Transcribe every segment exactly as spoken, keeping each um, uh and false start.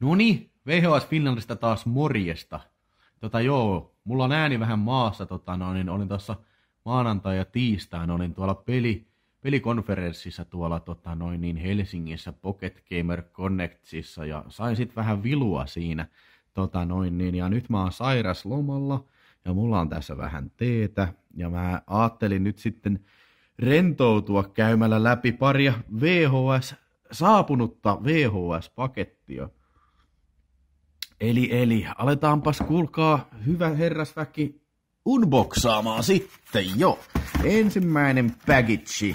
Noni, V H S Finlandista taas morjesta. Tota joo, mulla on ääni vähän maassa, tota no, niin olin tuossa maanantai ja tiistain, olin tuolla peli, pelikonferenssissa tuolla tota noin niin Helsingissä Pocket Gamer Connectissa ja sain sit vähän vilua siinä. Tota noin niin, ja nyt mä oon sairaslomalla ja mulla on tässä vähän teetä ja mä ajattelin nyt sitten rentoutua käymällä läpi paria V H S, saapunutta V H S-pakettia. Eli, eli, aletaanpas kuulkaa, hyvä herrasväki, unboxaamaan sitten, jo. Ensimmäinen package.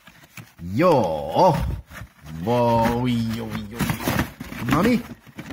Joo. Voi, joi, joi. Noniin.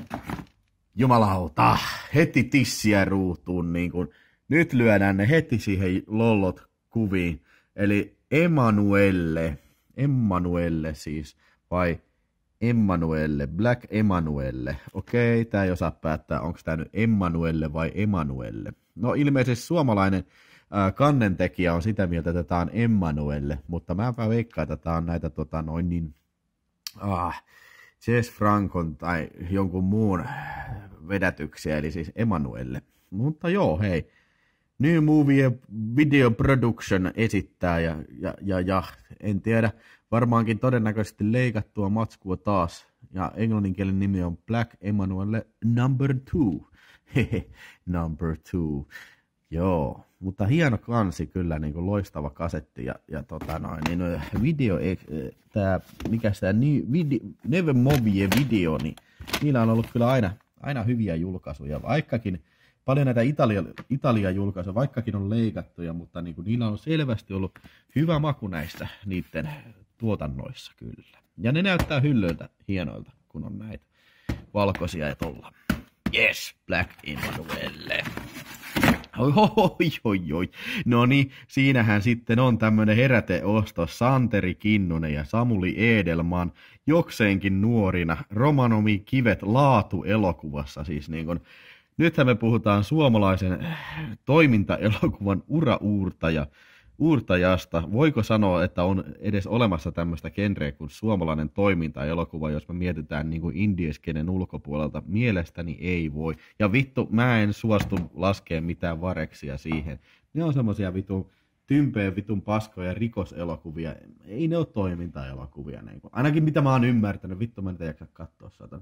Jumalauta, heti tissiä ruutuun, niin kun nyt lyödään ne heti siihen lollot kuviin. Eli Emanuelle, Emanuelle siis, vai Emanuelle, Black Emanuelle. Okei, tää ei osaa päättää, onko tää nyt Emanuelle vai Emanuelle. No ilmeisesti suomalainen äh, kannentekijä on sitä mieltä, että tää on Emanuelle, mutta mäpä veikkaan, että tää on näitä tota noin niin, ah, Jess Francon tai jonkun muun vedätyksiä, eli siis Emanuelle. Mutta joo, hei. New Movie Video Production esittää ja, ja, ja, ja en tiedä, varmaankin todennäköisesti leikattua matskua taas. Ja englanninkielen nimi on Black Emanuelle number two. Hehe, number two. Joo, mutta hieno kansi kyllä, niin kuin loistava kasetti ja, ja tota noin, niin video, tää, mikä tää video, Never Movie Video, niin niillä on ollut kyllä aina, aina hyviä julkaisuja, vaikkakin paljon näitä Italia, Italia julkaisuja, vaikkakin on leikattuja, mutta niin kuin niillä on selvästi ollut hyvä maku näistä niiden tuotannoissa kyllä. Ja ne näyttää hyllyltä hienoilta, kun on näitä valkoisia ja tolla. Yes, Black Emanuelle. Oi, oi, oi, oi. No niin, siinähän sitten on tämmönen heräteosto Santeri Kinnunen ja Samuli Edelman jokseenkin nuorina Romanomi Kivet laatuelokuvassa. Siis niin kun, nythän me puhutaan suomalaisen toimintaelokuvan urauurtaja, uurtajasta. Voiko sanoa, että on edes olemassa tämmöistä genreä kuin suomalainen toimintaelokuva, jos me mietitään niin kuin indieskenen ulkopuolelta? Mielestäni ei voi. Ja vittu, mä en suostu laskea mitään vareksia siihen. Ne on semmosia vitun tympeen vitun paskoja rikoselokuvia. Ei ne ole toimintaelokuvia. Niin kuin. Ainakin mitä mä oon ymmärtänyt. Vittu, mä en jaksa katsoa saatan.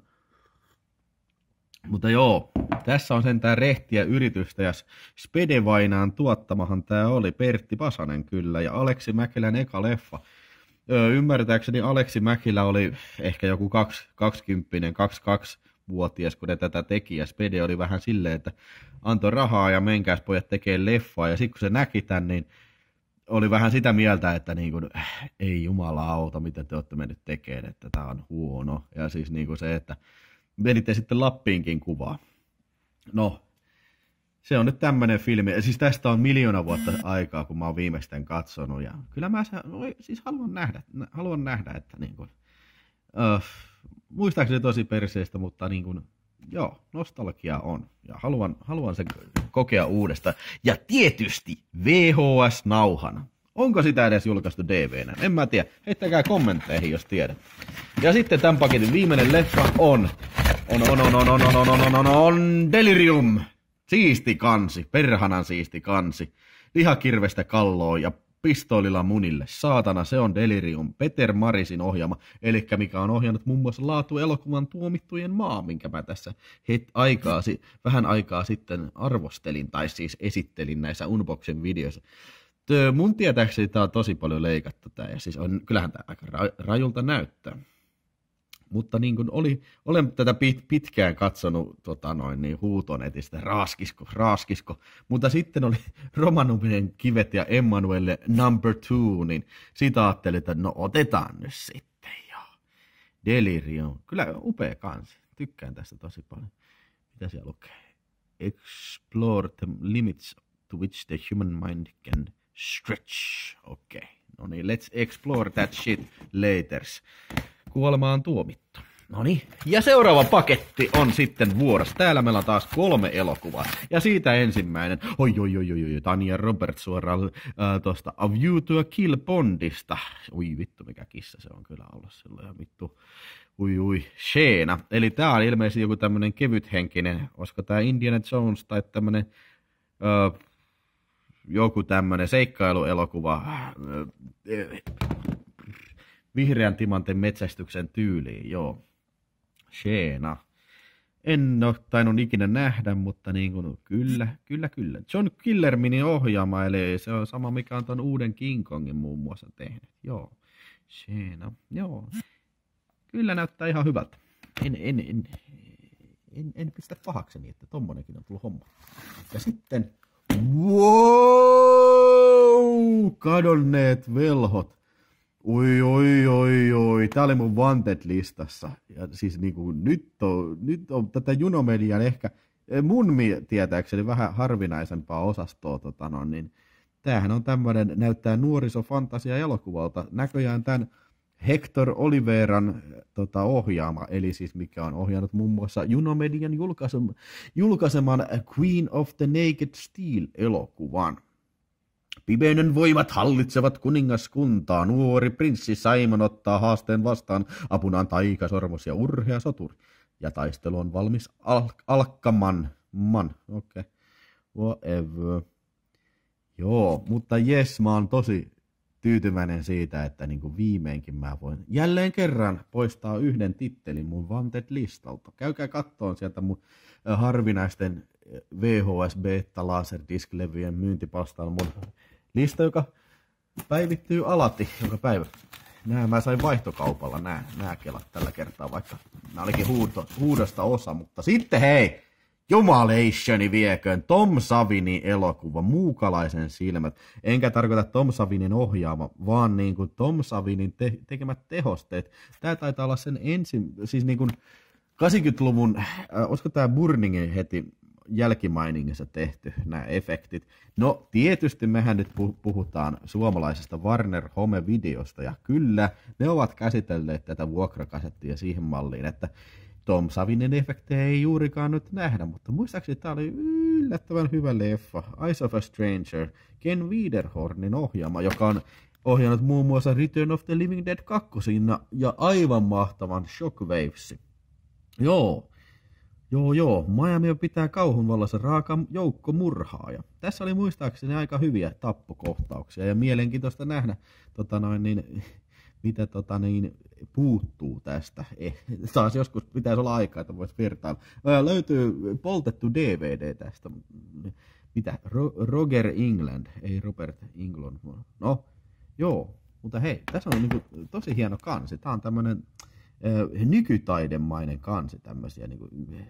Mutta joo, tässä on sentään rehtiä yritystä ja Spedevainaan tuottamahan tää oli Pertti Pasanen kyllä ja Aleksi Mäkelän eka leffa. Öö, ymmärtääkseni Aleksi Mäkilä oli ehkä joku kaksikymppinen, kaksikymmentäkaksivuotias, kun ne tätä teki ja Spede oli vähän silleen, että antoi rahaa ja menkääs pojat tekee leffaa ja sitten kun se näki tän, niin oli vähän sitä mieltä, että niin kuin, ei jumalauta, mitä te olette mennyt tekemään, että tää on huono. Ja siis niin kuin se, että veditte sitten Lappiinkin kuvaa. No, se on nyt tämmönen filmi. Ja siis tästä on miljoona vuotta aikaa, kun mä oon viimeisten katsonut. Ja kyllä mä no, siis haluan nähdä, haluan nähdä että niin kuin, uh, muistaakseni tosi perseestä, mutta niin kuin, joo, nostalgia on. Ja haluan, haluan sen kokea uudestaan. Ja tietysti V H S-nauhana. Onko sitä edes julkaistu D V-nä? En mä tiedä. Heittäkää kommentteihin, jos tiedät. Ja sitten tämän paketin viimeinen leffa on... On, on, on, on, on, on, on, on, on, on Delirium. Siisti kansi. Perhanan siisti kansi. Lihakirvestä kalloon ja pistoolilla munille. Saatana, se on Delirium. Peter Marisin ohjaama. Elikkä mikä on ohjannut muun muassa laatuelokuvan Tuomittujen maa, minkä mä tässä het, aikaa, vähän aikaa sitten arvostelin, tai siis esittelin näissä unboxing videoissa. Mun tietääkseni tää on tosi paljon leikattu tää, ja siis on, kyllähän tää aika ra, rajulta näyttää. Mutta niin kuin oli, olen tätä pit, pitkään katsonut tota noin, niin huutonetistä, raaskisko, raaskisko, mutta sitten oli Romanuminen Kivet ja Emanuelle number two, niin siitä ajattelin, että no otetaan nyt sitten jo. Delirium, kyllä upea kansi, tykkään tästä tosi paljon. Mitä siellä lukee? Explore the limits to which the human mind can stretch. Okei, okay. No niin, let's explore that shit laters. Kuolema on tuomittu. Noniin. Ja seuraava paketti on sitten vuorossa. Täällä meillä on taas kolme elokuvaa. Ja siitä ensimmäinen. Oi, oi, oi, oi, oi. Tania Roberts suoraan äh, tosta A View to a Kill Bondista. Oi vittu, mikä kissa se on kyllä ollut silloin. Ja vittu. ui ui, Sheena. Eli tää on ilmeisesti joku tämmönen kevythenkinen, olisiko tää Indiana Jones tai tämmönen öö, joku tämmönen seikkailuelokuva öö, vihreän timanten metsästyksen tyyliin, joo. Sheena. En ole tainnut ikinä nähdä, mutta niin kuin, kyllä, kyllä, kyllä. John Killerminin ohjaama, eli se on sama, mikä on ton uuden King Kongin muun muassa tehnyt. Joo, Sheena, joo. Kyllä näyttää ihan hyvältä. En, en, en, en, en pistä pahakseni, että tommonenkin on tullut homma. Ja sitten, wow, kadonneet velhot. Oi, oi, oi, oi. Tää oli mun Wanted-listassa. Ja siis niinku, nyt on, nyt on tätä Junomedian ehkä, mun tietääkseni vähän harvinaisempaa osastoa, tota no, niin tämähän on tämmönen, näyttää nuorisofantasia-elokuvalta. Näköjään tämän Hector Oliveran tota, ohjaama, eli siis mikä on ohjannut muun muassa Junomedian julkaisem, julkaiseman Queen of the Naked Steel-elokuvan. Pimeyden voimat hallitsevat kuningaskuntaa. Nuori prinssi Simon ottaa haasteen vastaan apunaan taikasormus ja urhea soturi. Ja taistelu on valmis al- alkamaan. Man, okei. Okay. Whatever. Joo, mutta jes, mä oon tosi tyytyväinen siitä, että niinku viimeinkin mä voin jälleen kerran poistaa yhden tittelin mun Wanted-listalta. Käykää kattoon sieltä mun harvinaisten V H S Beta Laserdisc-levyjen myyntipalstalla mun lista, joka päivittyy alati joka päivä. Nää mä sain vaihtokaupalla nää, nää kelat tällä kertaa, vaikka nää olikin huudo, huudosta osa, mutta sitten hei, jumalationi vieköön, Tom Savinin elokuva, Muukalaisen silmät. Enkä tarkoita Tom Savinin ohjaama, vaan niin kuin Tom Savinin te- tekemät tehosteet. Tää taitaa olla sen ensin, siis niin kuin kahdeksankymmentäluvun, äh, olisiko tää Burningin heti jälkimainingissa tehty nämä efektit. No tietysti mehän nyt puhutaan suomalaisesta Warner Home-videosta, ja kyllä ne ovat käsitelleet tätä vuokrakasettia siihen malliin, että Tom Savinin efektejä ei juurikaan nyt nähdä, mutta muistaakseni tämä oli yllättävän hyvä leffa, Eyes of a Stranger, Ken Wiederhornin ohjaama, joka on ohjannut muun muassa Return of the Living Dead kaksi ja aivan mahtavan Shockwavesin. Joo, joo, joo, Miami pitää kauhun vallassa raaka joukko murhaaja. Tässä oli muistaakseni aika hyviä tappokohtauksia ja mielenkiintoista nähdä, tota noin, niin, mitä tota, niin, puuttuu tästä. Eh, taas joskus pitäisi olla aikaa, että voisi vertailla. Ää, löytyy poltettu D V D tästä. Mitä? Ro- Roger England, ei Robert Englund. No, joo, mutta hei, tässä on niinku tosi hieno kansi. Tämä on tämmöinen nykytaidemainen kansi, tämmöisiä, niin kuin,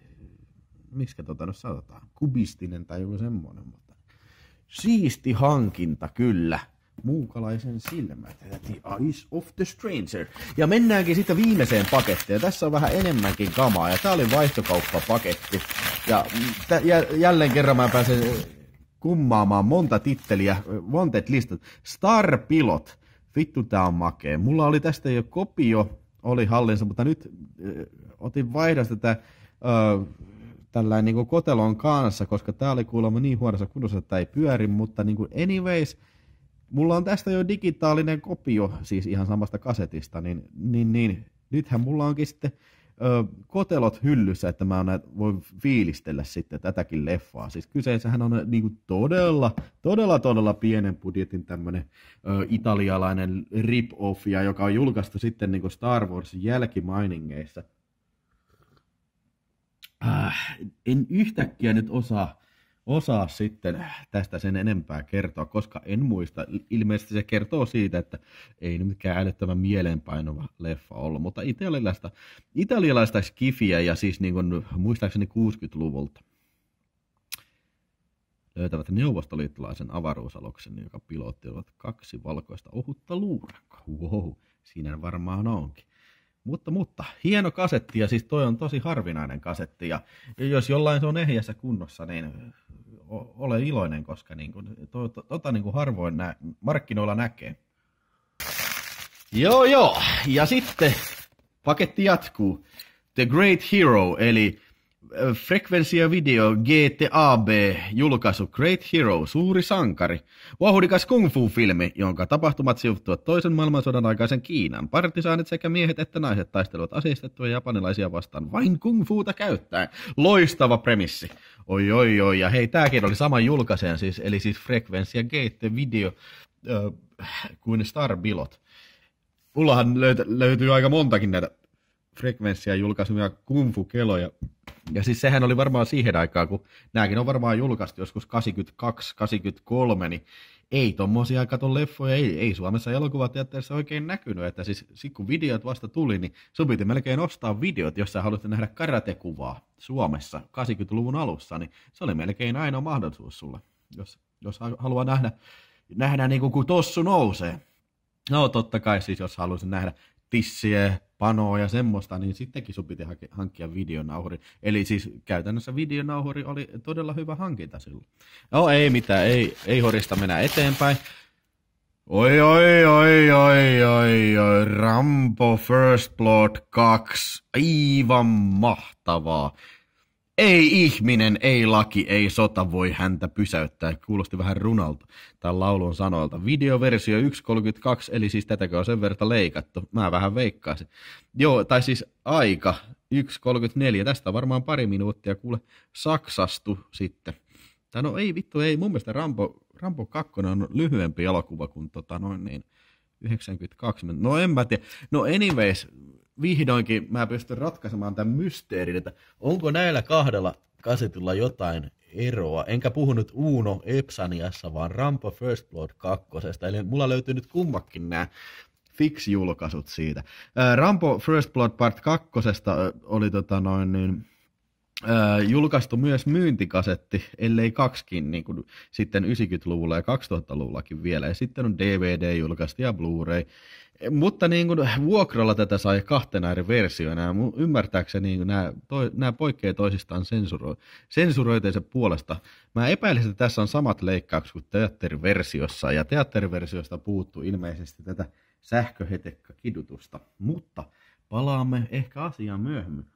miksi tota nyt sanotaan, kubistinen tai joku semmoinen, mutta siisti hankinta kyllä, Muukalaisen silmät, The Eyes of the Stranger. Ja mennäänkin sitten viimeiseen pakettiin, ja tässä on vähän enemmänkin kamaa, ja tää oli vaihtokauppapaketti, ja t- j- jälleen kerran mä pääsen kummaamaan monta titteliä, Wanted-listat, Star Pilot, vittu tää on makea, mulla oli tästä jo kopio, oli hallinsa, mutta nyt äh, otin vaihdosta tätä äh, tällainen niin kuin kotelon kanssa, koska tää oli kuulemma niin huonossa kunnossa, että ei pyöri, mutta niin kuin anyways, mulla on tästä jo digitaalinen kopio, siis ihan samasta kasetista, niin, niin, niin nythän mulla onkin sitten äh, kotelot hyllyssä, että mä voin fiilistellä sitten tätäkin leffaa. Siis kyseessähän on niin kuin todella, todella, todella pienen budjetin tämmönen äh, italialainen rip-off, joka on julkaistu sitten niin kuin Star Warsin jälkimainingeissa. Äh, en yhtäkkiä nyt osaa, osaa sitten tästä sen enempää kertoa, koska en muista. Ilmeisesti se kertoo siitä, että ei nyt mikään älyttömän mieleenpainova leffa ollut, mutta italialaista, italialaista skifiä ja siis niin kuin, muistaakseni kuusikymmentäluvulta löytävät neuvostoliittolaisen avaruusaluksen, joka pilottivat kaksi valkoista ohutta luurankoa. Wow, siinä varmaan onkin. Mutta, mutta, hieno kasetti, ja siis toi on tosi harvinainen kasetti, ja jos jollain se on ehjässä kunnossa, niin ole iloinen, koska niin kuin, to, to, tota niin kuin harvoin nä, markkinoilla näkee. Joo, joo, ja sitten paketti jatkuu. The Great Hero, eli Frekvenssia Video G T A B julkaisu Great Hero, suuri sankari. Vauhdikas kung fu-filmi, jonka tapahtumat sijoittuvat toisen maailmansodan aikaisen Kiinan. Partisaanit sekä miehet että naiset taistelevat aseistettuja japanilaisia vastaan vain kung fuuta käyttäen. Loistava premissi. Oi oi oi, ja hei, tääkin oli sama julkaisen siis, eli siis Frekvenssia G T Video äh, kuin Star Bilot. Mullahan löyt- löytyy aika montakin näitä Frekvenssia julkaisumia kung fu-keloja. Ja siis sehän oli varmaan siihen aikaan, kun nämäkin on varmaan julkaistu joskus kahdeksankymmentäkaksi kahdeksankymmentäkolme, niin ei tommosia katon leffoja, ei, ei Suomessa elokuvateatterissa oikein näkynyt. Että siis sit kun videot vasta tuli, niin sun piti melkein ostaa videot, jos sä haluat nähdä karatekuvaa Suomessa kahdeksankymmentäluvun alussa, niin se oli melkein ainoa mahdollisuus sulle, jos, jos haluaa nähdä, nähdä niin kuin kun tossu nousee. No totta kai siis, jos haluaisin nähdä tissiä, panoa ja semmoista, niin sittenkin sun piti hankkia videonauhuri. Eli siis käytännössä videonauhuri oli todella hyvä hankinta silloin. No ei mitään, ei, ei horista mennä eteenpäin. Oi oi oi oi oi oi, Rambo First Blood kaksi, aivan mahtavaa. Ei ihminen, ei laki, ei sota voi häntä pysäyttää. Kuulosti vähän runalta tämän laulun sanoilta. Videoversio yksi kolmekymmentäkaksi, eli siis tätäkö on sen verran leikattu. Mä vähän veikkaisin. Joo, tai siis aika yksi kolmekymmentäneljä. Tästä on varmaan pari minuuttia, kuule, saksastu sitten. Tai no ei vittu, ei. Mun mielestä Rambo, Rambo kaksi on lyhyempi elokuva kuin tota noin niin yhdeksänkymmentäkaksi. No en mä tiedä. No anyways, vihdoinkin mä pystyn ratkaisemaan tämän mysteerin, että onko näillä kahdella kasetilla jotain eroa. Enkä puhunut Uno Epsaniassa, vaan Rambo First Blood kakkosesta. Eli mulla löytyy nyt kummakin nämä Fix-julkaisut siitä. Ää, Rambo First Blood Part kakkosesta oli tota noin niin, ää, julkaistu myös myyntikasetti, ellei kaksikin, niin kuin sitten yhdeksänkymmentäluvulla ja kaksituhattaluvullakin vielä. Ja sitten on D V D julkaistu ja Blu-ray. Mutta niin kuin vuokralla tätä sai kahtena eri versioina. Ymmärtääkseni niin nämä, toi, nämä poikkeaa toisistaan sensuro, sensuroitensa puolesta. Mä epäilisin, että tässä on samat leikkaukset kuin teatteriversiossa. Ja teatteriversiosta puuttuu ilmeisesti tätä sähköhetekkakidutusta. Mutta palaamme ehkä asiaan myöhemmin.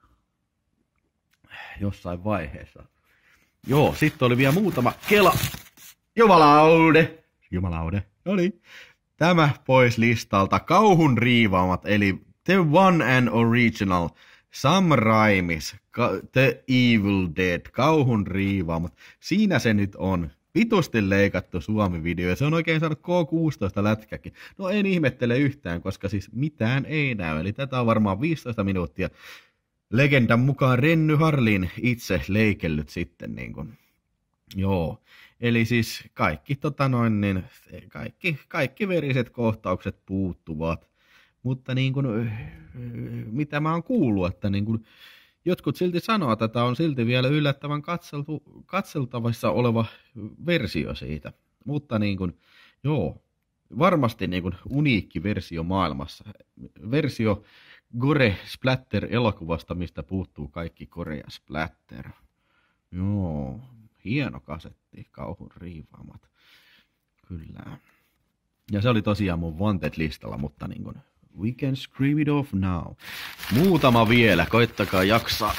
Jossain vaiheessa. Joo, sitten oli vielä muutama kela. Jumalaude. Jumalaude. No niin. Tämä pois listalta. Kauhun riivaamat, eli The One and Original, Sam Raimis, The Evil Dead, kauhun riivaamat. Siinä se nyt on. Vitusti leikattu Suomi-video, ja se on oikein saanut K kuusitoista lätkäkin. No en ihmettele yhtään, koska siis mitään ei näy. Eli tätä on varmaan viisitoista minuuttia. Legendan mukaan Renny Harlin itse leikellyt sitten niin kuin. Joo. Eli siis kaikki, tota noin, niin, kaikki, kaikki veriset kohtaukset puuttuvat. Mutta niin kuin, mitä mä oon kuullut, että niin kuin, jotkut silti sanoo, että tämä on silti vielä yllättävän katseltu, katseltavissa oleva versio siitä. Mutta niin kuin, joo, varmasti niin kuin uniikki versio maailmassa. Versio Gore Splatter-elokuvasta, mistä puuttuu kaikki Gore ja Splatter. Joo. Hieno kasetti, kauhun riivaamat. Kyllä. Ja se oli tosiaan mun Wanted-listalla, mutta niin kuin, we can scream it off now. Muutama vielä, koittakaa jaksaa.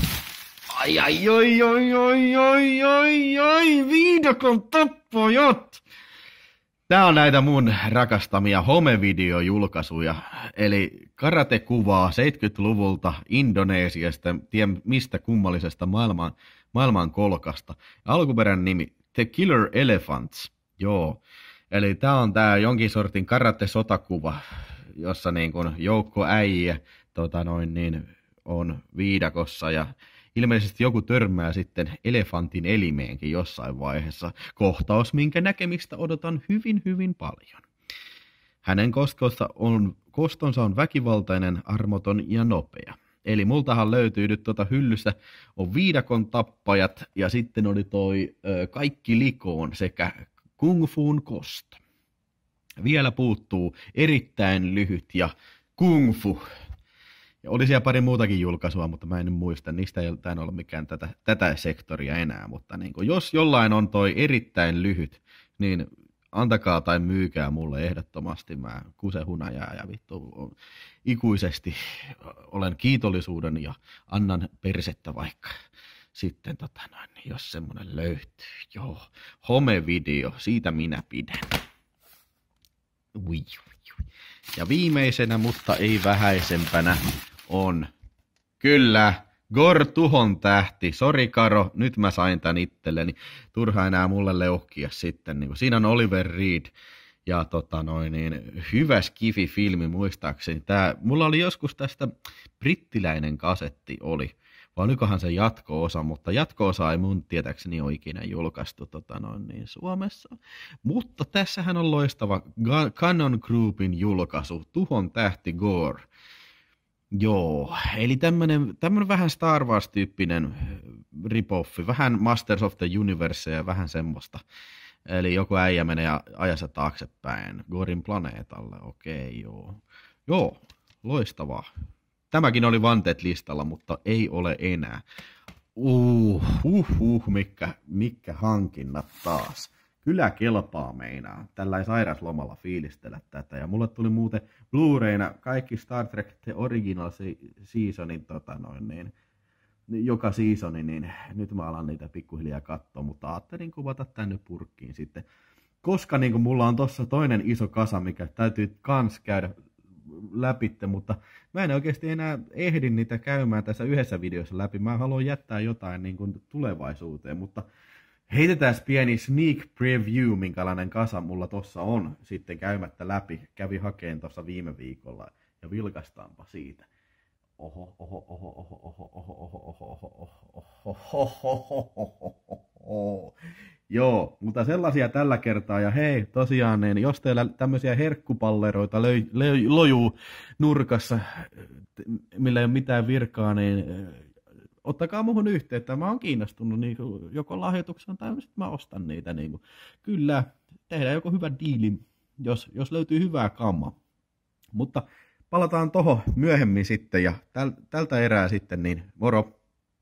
Ai ai oi oi oi oi oi oi, viidakon tappajat! Tää on näitä mun rakastamia homevideojulkaisuja, eli karatekuvaa seitsemänkymmentäluvulta Indonesiasta, tien mistä kummallisesta maailman, maailman kolkasta. Alkuperäinen nimi The Killer Elephants, joo. Eli tää on tää jonkin sortin karate-sotakuva, jossa niin kun joukko äijä tota noin, niin, on viidakossa ja ilmeisesti joku törmää sitten elefantin elimeenkin jossain vaiheessa. Kohtaus, minkä näkemistä odotan hyvin, hyvin paljon. Hänen kostonsa on, kostonsa on väkivaltainen, armoton ja nopea. Eli multahan löytyy nyt tuota hyllystä, on viidakon tappajat ja sitten oli toi ö, kaikki likoon sekä kung fuun kosto. Vielä puuttuu erittäin lyhyt ja kung fu. Ja oli siellä pari muutakin julkaisua, mutta mä en muista, niistä ei tainnut olla mikään tätä, tätä sektoria enää, mutta niin kuin, jos jollain on toi erittäin lyhyt, niin antakaa tai myykää mulle ehdottomasti. Mä kuse hunajaa ja vittu ikuisesti olen kiitollisuuden ja annan persettä vaikka. Sitten tota noin, jos semmonen löytyy. Joo, homevideo, siitä minä pidän. Ui, ui, ui. Ja viimeisenä, mutta ei vähäisempänä, on kyllä Gor Tuhon tähti. Sori Karo, nyt mä sain tän itselleni. Turha enää mulle leuhkia sitten. Niin siinä on Oliver Reed ja tota noin, niin, hyvä skifi-filmi muistaakseni. Tää, mulla oli joskus tästä brittiläinen kasetti oli. Vai olikohan se jatko-osa, mutta jatko-osa ei mun tietääkseni ole ikinä julkaistu tota noin, niin Suomessa. Mutta tässähän on loistava Canon Groupin julkaisu, Tuhon tähti Gore. Joo, eli tämmönen, tämmönen vähän Star Wars-tyyppinen rip-offi, vähän Masters of the Universe ja vähän semmoista. Eli joku äijä menee ajassa taaksepäin Gorin planeetalle, okei joo. Joo, loistavaa. Tämäkin oli Wanted-listalla, mutta ei ole enää. Uh, uh, uh, mikä, mikä hankinnat taas. Kyllä kelpaa meinaa. Tällä ei sairaslomalla fiilistellä tätä. Ja mulle tuli muuten Blu-rayna kaikki Star Trek The Original Seasonin, tota noin, niin, joka seasoni, niin nyt mä alan niitä pikkuhiljaa katsoa, mutta ajattelin kuvata tänne purkkiin sitten. Koska niin kuin mulla on tossa toinen iso kasa, mikä täytyy kans käydä läpitte, mutta mä en oikeasti enää ehdi niitä käymään tässä yhdessä videossa läpi. Mä haluan jättää jotain niin kuin tulevaisuuteen, mutta heitetään pieni sneak preview, minkälainen kasa mulla tossa on sitten käymättä läpi. Kävi hakeen tossa viime viikolla ja vilkastaanpa siitä. Oho, oho, oho, oho, oho, oho, oho, oho, oho, oho, oho, oho. Joo, mutta sellaisia tällä kertaa. Ja hei, tosiaan, niin jos teillä tämmöisiä herkkupalleroita löy, löy, lojuu nurkassa, millä ei ole mitään virkaa, niin ottakaa muhun yhteyttä. Mä oon kiinnostunut niin kuin, joko lahjoituksena tai sitten mä ostan niitä. Niin kuin. Kyllä, tehdään joko hyvä diili, jos, jos löytyy hyvää kammaa. Mutta palataan tohon myöhemmin sitten ja täl, tältä erää sitten, niin moro!